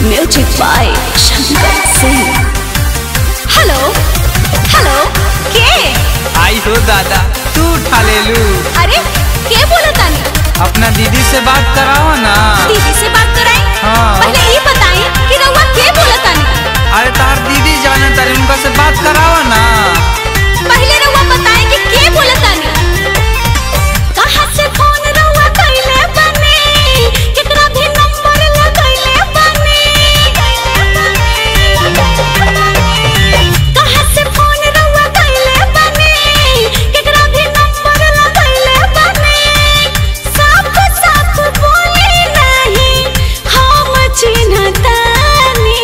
Music by Shankar Singh. Hello hello के आई हो दादा तू उठा ले लू। अरे के बोला तानी? अपना दीदी से बात कराओ ना। दीदी से बात कराई? हाँ। पहले ये बताई कि रउआ के बोला तानी? अरे तार दीदी जाने तारी उनका से बात कराओ ना। पहले रउआ बताई कि के बोला तानी? कहां से फोन रउआ कइले बने? केकरा भी नंबर लगइले बने? कहां से फोन रउआ कइले बने? केकरा भी नंबर लगइले बने? साफ साफ बोली नहीं हम चिन्हतानी।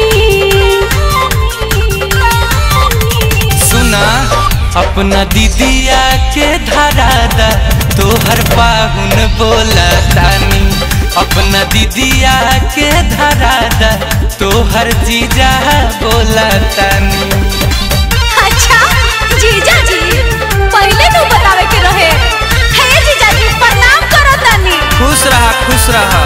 सुना अपना दीदिया के धरा दा तोहर पाहुन बोला तानी। अपना दीदिया के धरा दा तोहर जीजा बोला तानी। अच्छा जीजा जी पहले तू बतावे के रहे। हे जीजा जी प्रणाम करो तानी। खुश रहा खुश रहा।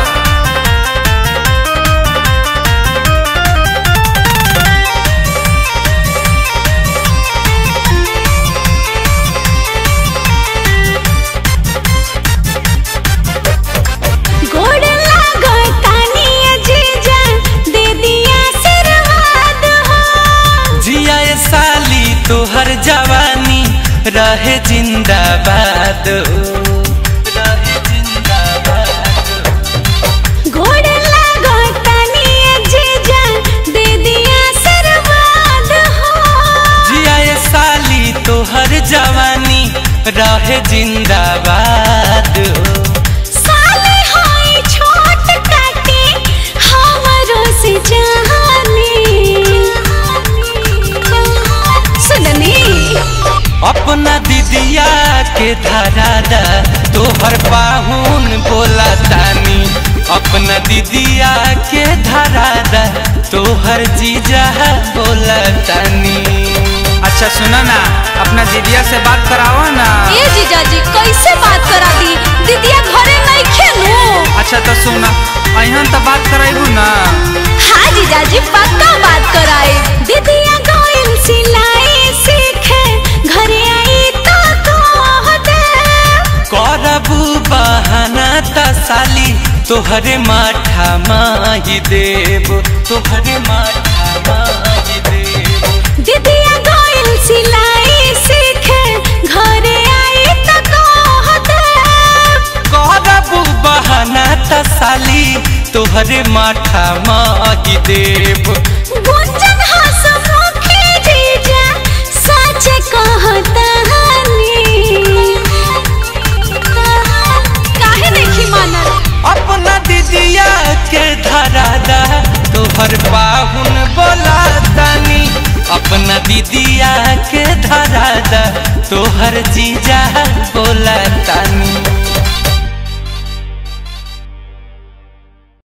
गोड़ लागो तानी जीजा दे दिया आशीर्वाद हो। जिया ए साली तोहर जवानी रहे जिंदाबाद हो, रहे जिंदाबाद हो। गोड़ लागो तानी जीजा दे दिया आशीर्वाद हो। जिया ए साली तोहर जवानी रहे जिंदाबाद हो। साले होई छोट काटे हमरो से जहानी। सुननी अपना दीदिया के धरा दा तोहर पाहुन बोला तानी। अपना दीदिया के धरा दा तोहर जीजा बोला तानी। अच्छा सुना ना अपना दीदिया से बात कराओ ना। ए जीजा जी कैसे बात करा दी? दीदिया घरे नहीं खेलू। अच्छा तो सुना अहन तो बात कराइबू ना। हाँ जीजा जी पक्का बात कराए। दीदिया गोइल सिलाई सीखे घरे आई तो कह दे। करबू बहाना त साली तोहरे माठा माही देव, तोहरे माठा माही देव। दीदिया गोइल सिलाई सीखे घरे आई तो कह दे। करबू बहाना त साली तोहरे माठा माही देव। गुंजन हंसमुखी जीजा सच कहतानी। काहे नहीं मानल? अपना दीदिया के धरा दा तोहर पाहुन बोला तानी। अपना दीदिया के धरा दा तोहर जीजा